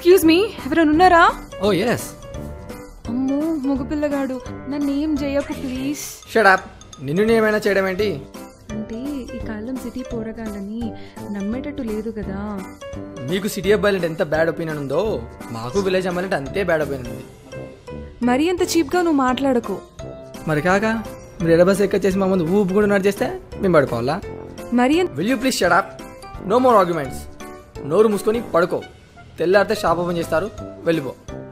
Excuse me, ఎవరైనా ఉన్నారా? Oh yes. అమ్మో మగపిల్లగాడు, నన్ను ఏం చేయకు ప్లీజ్. Shut up. నిన్ను ఏమైనా చేయడం ఏంటి? అంటే ఈ కాలం సిటీ పోరగాళ్ళని నమ్మేటట్టు లేదు కదా. మీకు సిటీ అబ్బాయిలంటే ఎంత బ్యాడ్ ఒపీనియన్ ఉందో మాకు విలేజ్ అమ్మాయిలంటే అంతే బ్యాడ్ ఒపీనియన్ ఉంది. మరీ అంత చీప్గా నువ్వు మాట్లాడకు. మరి కాక మీరు ఎడ బస్ ఎక్కొచ్చేసి మా ముందు ఊపుకుంటూ నడిచేస్తే మేము పడుకోవాలా? మరి will you please shut up? No more arguments. నోరు మూసుకొని పడుకో. తెల్లారితే షాప్ ఓపెన్ చేస్తారు, వెళ్ళిపో.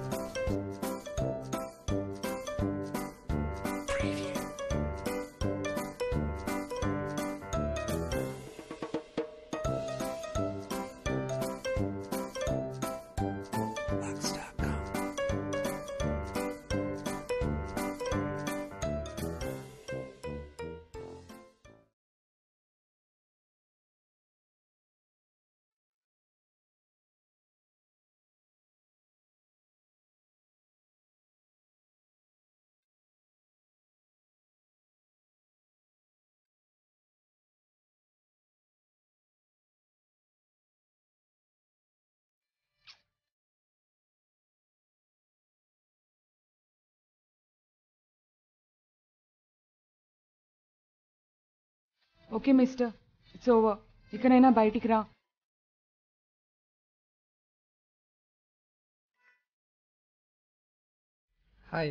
Okay mister, it's over. ఇకనైనా బయటికి రా. Hi.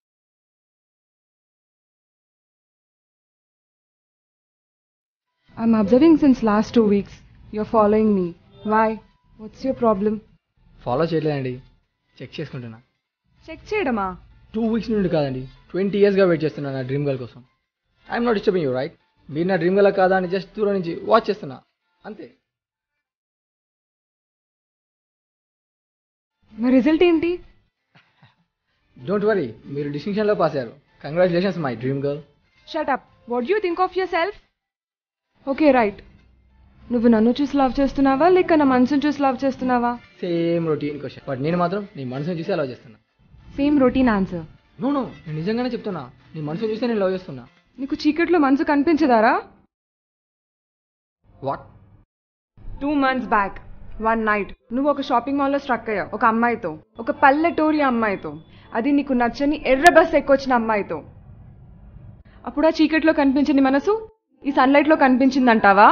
I'm observing since last 2 weeks. You're following me. Why? What's your problem? Follow చేయలేదండి, చెక్ చేసుకుంటున్నా. చెక్ చేయడమా? 2 weeks నుండి కాదండి, 20 yearsగా వెయిట్ చేస్తున్నా నా డ్రీమ్ గర్ల్ కోసం. I'm not disturbing you right? మీరు నా డ్రీమ్ గర్ల్ కాదా అని జస్ట్ దూరం నుంచి వాచ్ చేస్తున్నా అంతే. మరి రిజల్ట్ ఏంటి? డోంట్ వరీ, మీరు డిస్టింక్షన్లో పాస్ అయ్యారు. Congratulations my dream girl. Shut up. What do you think of yourself? Okay right. నువ్వు నన్ను చూసి లవ్ చేస్తున్నావా లేక నా మనసును చూసి లవ్ చేస్తున్నావా? సేమ్ రొటీన్ క్వశ్చన్, బట్ నేను మాత్రం నీ మనసుని చూసి లవ్ చేస్తున్నా. Same routine answer. నో, నేను నిజంగానే చెప్తున్నా, నీ మనసుని చూస్తే నేను లవ్ చేస్తున్నా. నీకు చీకట్లో మనసు కనిపించదారా? వాట్? 2 months బ్యాక్ 1 night నువ్వు ఒక షాపింగ్ మాల్లో స్ట్రక్ అయ్యావు, ఒక అమ్మాయితో, ఒక పల్లెటూరి అమ్మాయితో, అది నీకు నచ్చని ఎర్ర బస్ ఎక్కొచ్చిన అమ్మాయితో. అప్పుడు ఆ చీకట్లో కనిపించని మనసు ఈ సన్లైట్లో కనిపించిందంటావా?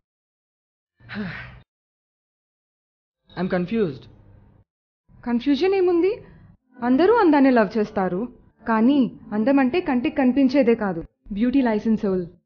I'm confused. కన్ఫ్యూజన్ ఏముంది? అందరూ అందాన్ని లవ్ చేస్తారు, కానీ అందం అంటే కంటికి కనిపించేదే కాదు, బ్యూటీ లైస్ ఇన్ సోల్.